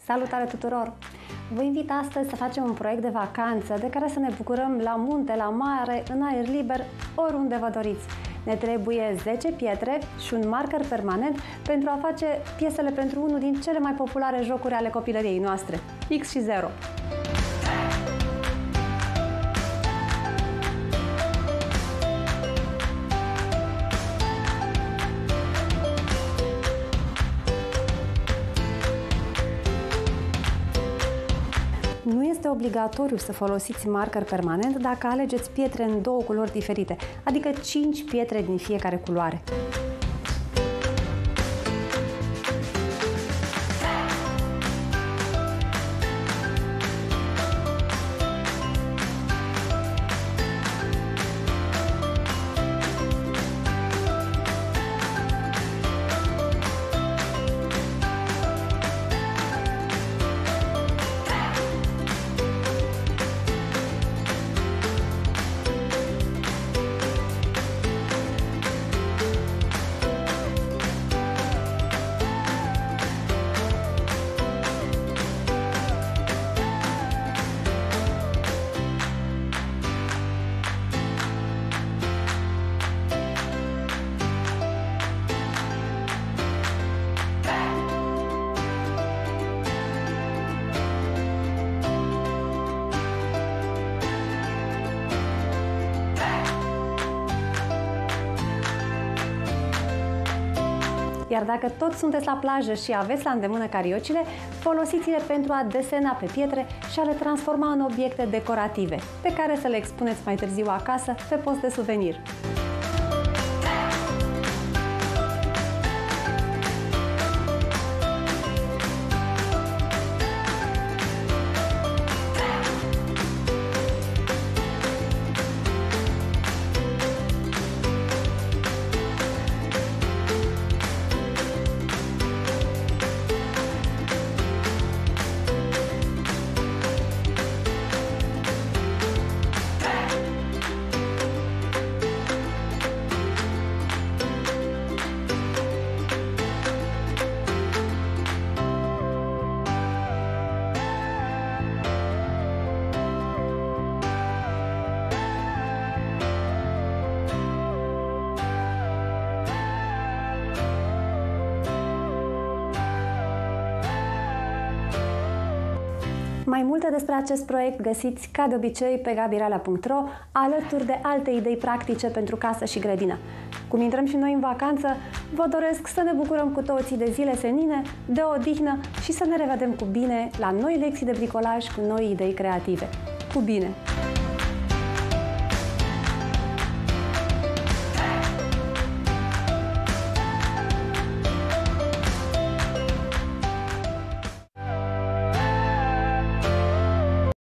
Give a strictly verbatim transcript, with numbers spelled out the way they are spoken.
Salutare tuturor! Vă invit astăzi să facem un proiect de vacanță de care să ne bucurăm la munte, la mare, în aer liber, oriunde vă doriți. Ne trebuie zece pietre și un marker permanent pentru a face piesele pentru unul din cele mai populare jocuri ale copilăriei noastre, X și zero. Nu este obligatoriu să folosiți marker permanent dacă alegeți pietre în două culori diferite, adică cinci pietre din fiecare culoare. Iar dacă tot sunteți la plajă și aveți la îndemână cariocile, folosiți-le pentru a desena pe pietre și a le transforma în obiecte decorative, pe care să le expuneți mai târziu acasă pe post de suvenir. Mai multe despre acest proiect găsiți, ca de obicei, pe gabiralea punct ro, alături de alte idei practice pentru casă și grădină. Cum intrăm și noi în vacanță, vă doresc să ne bucurăm cu toții de zile senine, de odihnă și să ne revedem cu bine la noi lecții de bricolaj cu noi idei creative. Cu bine!